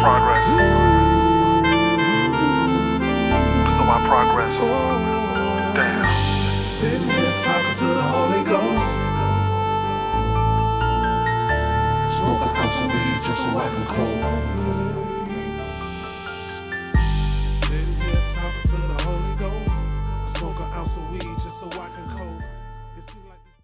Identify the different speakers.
Speaker 1: progress. So I progress. Damn.
Speaker 2: Sitting here talking to the Holy Ghost. Smoke a ounce of weed just so I can cold. Sitting here talking to the Holy Ghost. Smoke an ounce of weed just so I can cold.